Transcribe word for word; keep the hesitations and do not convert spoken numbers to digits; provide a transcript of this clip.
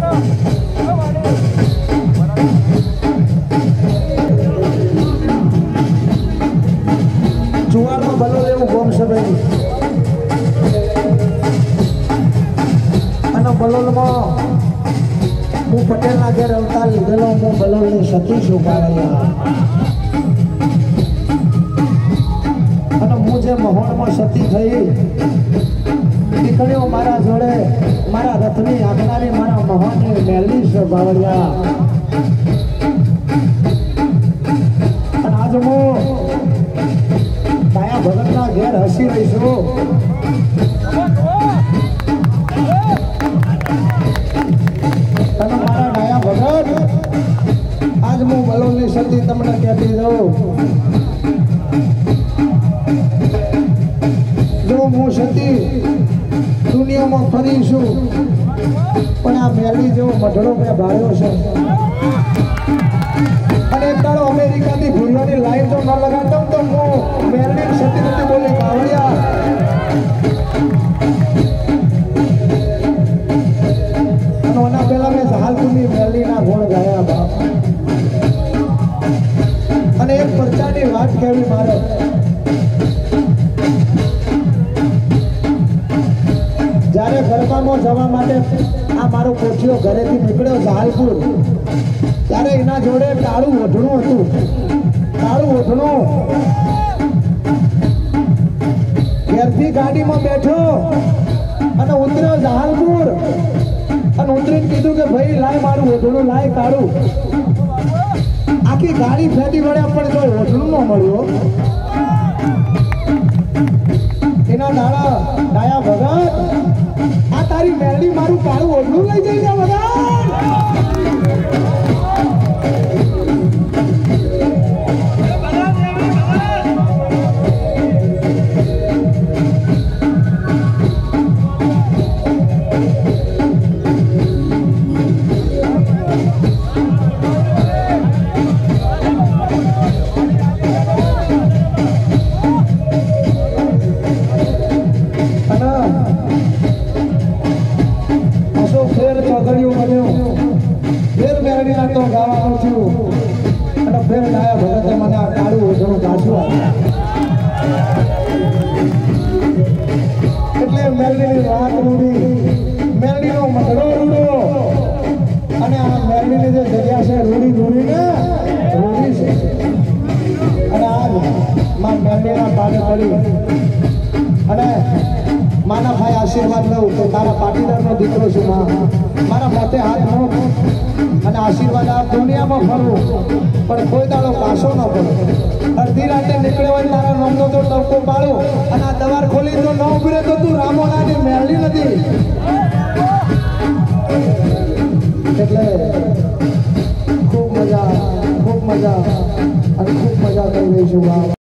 જુવારમાં ભલો એવું ગોમ છે ભાઈ. અને બલોલમાં હું પટેલના ઘેર અવતાર લીધેલો. હું બલોલની સતી છું બાળિયા. અને હું જે મહોણમાં સતી થઈ દીકરીઓ મારા જોડે મારા રથની આગનારી મારા મહોણની મેલી છે બાવળિયા. અને આજ હું કાયા ભગતના ઘેર હસી રહી છું. અને મારા ડાયા ભગત આજ હું બલોલની સતી તમને કહેતી જાઉં. જો હું સતી દુનિયામાં ફરી છું પણ આ મેલી જેવો મઢડો મેં ભાળ્યો છે. અને એક તારો અમેરિકાથી ભૂલવાની લાઈન તો ન લગાડતો તો હું મેલની સતી નથી બોલી બાવળિયા. અને ઓના પહેલા મેં જહાલપુરની મેલીના ગુણ ગાયા બાપ. અને એક પરચાની વાત કહેવી મારે. જ્યારે ગરબામાં જવા માટે આ મારો કોઠીઓ ઘરેથી નીકળ્યો જહાલપુર ત્યારે એના જોડે કાળું ઓઢણું હતું. કાળું ઓઢણું ઘેરથી ગાડીમાં બેઠો અને ઉતર્યો જહાલપુર. અને ઉતરીને કીધું કે ભાઈ લાય મારું ઓઢણું લાય કાળું. આખી ગાડી ફેંકી વળ્યા પણ કોઈ ઓઢણું ન મળ્યો. એના દાડા ડાયા ભગત આ તારી મેરડી મારું કાળું ઓઢણું લઈ જઈ જા ભગત. ગાવાનું થયું અને ફેર ડાયા ભગતે મને આ કાળું ઓઢણું કાઢ્યું. એટલે મેરડીની વાત રૂડી, મેરડીનો મઢડો રૂડો. અને આ મેરડીની જે જગ્યા છે રૂડી રૂડી ને રૂડી છે. અને આજ માં મેરડીના પાડે પડી અને માના ભાઈ આશીર્વાદ લઉં તો તારા પાટીદારનો દીકરો છું. માં મારા મોતે હાથ મૂક અને આશીર્વાદ આપ. દુનિયામાં ફરવું પણ કોઈ દાડો પાછો ન પડે. અડધી રાતે નીકળ્યો હોય તારા નોમનો તો ટપકો પાડો અને આ દવાર ખોલી તો ન ઉભરે તો તું રામોનાની મેળવી નથી. એટલે ખૂબ મજા ખૂબ મજા અને ખૂબ મજા કરી રહી છું.